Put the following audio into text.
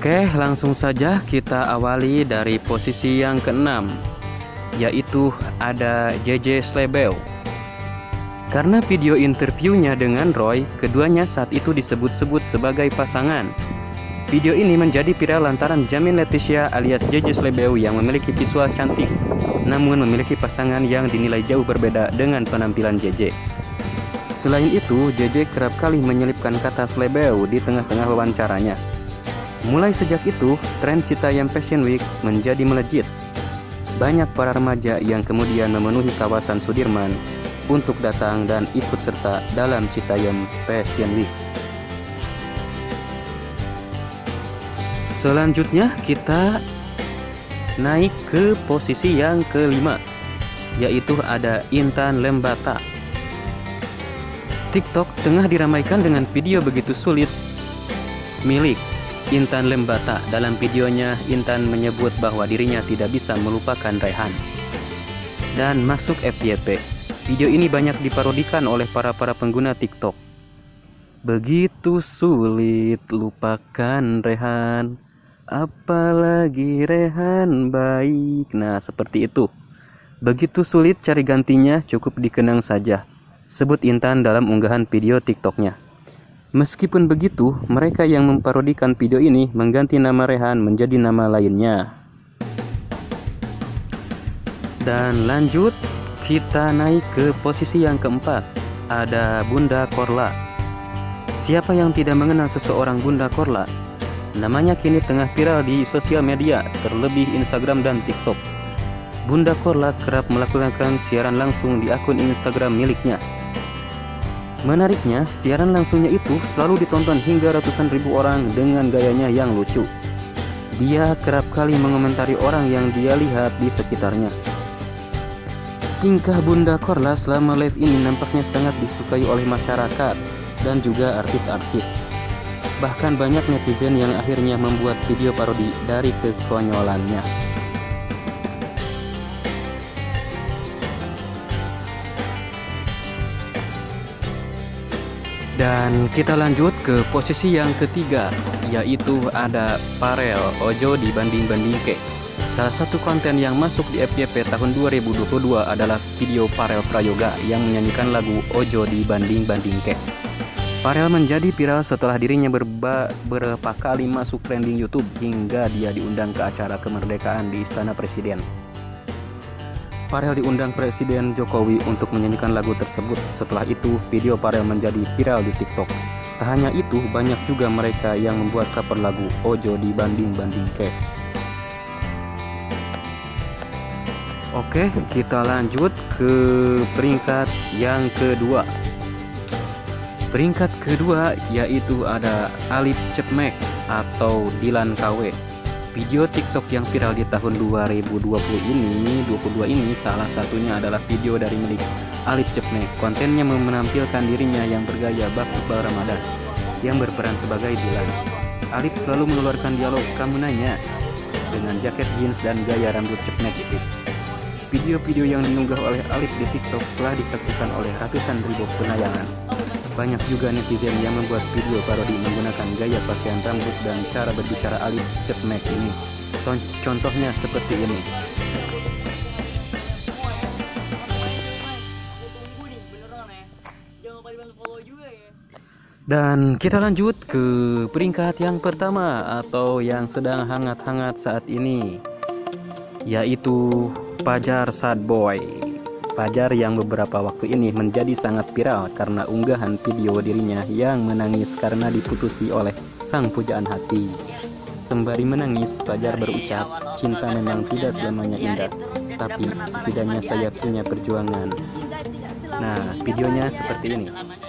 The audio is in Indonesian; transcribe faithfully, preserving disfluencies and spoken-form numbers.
Oke, langsung saja kita awali dari posisi yang keenam, yaitu ada J J Slebeo. Karena video interviewnya dengan Roy, keduanya saat itu disebut-sebut sebagai pasangan. Video ini menjadi viral lantaran Jamin Leticia alias J J Slebeo yang memiliki visual cantik, namun memiliki pasangan yang dinilai jauh berbeda dengan penampilan J J. Selain itu, J J kerap kali menyelipkan kata Slebeo di tengah-tengah wawancaranya. Mulai sejak itu, tren Citayam Fashion Week menjadi melejit. Banyak para remaja yang kemudian memenuhi kawasan Sudirman untuk datang dan ikut serta dalam Citayam Fashion Week. Selanjutnya kita naik ke posisi yang kelima, yaitu ada Intan Lembata. TikTok tengah diramaikan dengan video begitu sulit milik Intan Lembata. Dalam videonya, Intan menyebut bahwa dirinya tidak bisa melupakan Rehan dan masuk F Y P. Video ini banyak diparodikan oleh para-para pengguna TikTok. Begitu sulit lupakan Rehan, apalagi Rehan baik. Nah, seperti itu. Begitu sulit cari gantinya, cukup dikenang saja, sebut Intan dalam unggahan video TikToknya. Meskipun begitu, mereka yang memparodikan video ini mengganti nama Rehan menjadi nama lainnya. Dan lanjut, kita naik ke posisi yang keempat, ada Bunda Korla. Siapa yang tidak mengenal seseorang Bunda Korla? Namanya kini tengah viral di sosial media, terlebih Instagram dan TikTok. Bunda Korla kerap melakukan siaran langsung di akun Instagram miliknya. Menariknya, siaran langsungnya itu selalu ditonton hingga ratusan ribu orang dengan gayanya yang lucu. Dia kerap kali mengomentari orang yang dia lihat di sekitarnya. Tingkah Bunda Korla selama live ini nampaknya sangat disukai oleh masyarakat dan juga artis-artis. Bahkan banyak netizen yang akhirnya membuat video parodi dari kekonyolannya. Dan kita lanjut ke posisi yang ketiga, yaitu ada Farel Ojo dibanding-bandingke. Salah satu konten yang masuk di F Y P tahun dua ribu dua puluh dua adalah video Farel Prayoga yang menyanyikan lagu Ojo dibanding-bandingke. Farel menjadi viral setelah dirinya berba, beberapa kali masuk trending YouTube hingga dia diundang ke acara kemerdekaan di Istana Presiden. Farel diundang Presiden Jokowi untuk menyanyikan lagu tersebut. Setelah itu, video Farel menjadi viral di TikTok. Tak hanya itu, banyak juga mereka yang membuat cover lagu Ojo dibanding-bandingke. Oke, kita lanjut ke peringkat yang kedua. Peringkat kedua yaitu ada Alif Cepmek atau Dilan K W. Video TikTok yang viral di tahun dua ribu dua puluh ini, dua puluh dua ini salah satunya adalah video dari milik Alif Cepmek. Kontennya menampilkan dirinya yang bergaya bak Iqbal Ramadan yang berperan sebagai Dilan. Alif selalu mengeluarkan dialog "kamu nanya" dengan jaket jeans dan gaya rambut Cepmek itu. Video-video yang diunggah oleh Alif di TikTok telah disaksikan oleh ratusan ribu penayangan. Banyak juga netizen yang membuat video parodi menggunakan gaya pakaian rambut dan cara berbicara Alif Cepmek ini. Contohnya seperti ini. Dan kita lanjut ke peringkat yang pertama atau yang sedang hangat-hangat saat ini, yaitu Fajar Sad Boy. Fajar yang beberapa waktu ini menjadi sangat viral karena unggahan video dirinya yang menangis karena diputusi oleh sang pujaan hati. Sembari menangis, Fajar berucap, "Cinta memang tidak selamanya indah, tapi setidaknya saya punya perjuangan." Nah, videonya seperti ini.